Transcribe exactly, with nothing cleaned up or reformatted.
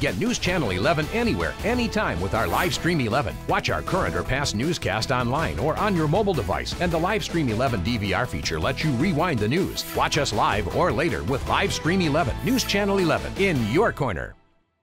Get News Channel eleven anywhere, anytime with our LiveStream eleven. Watch our current or past newscast online or on your mobile device, and the LiveStream eleven D V R feature lets you rewind the news. Watch us live or later with LiveStream eleven. News Channel eleven in your corner.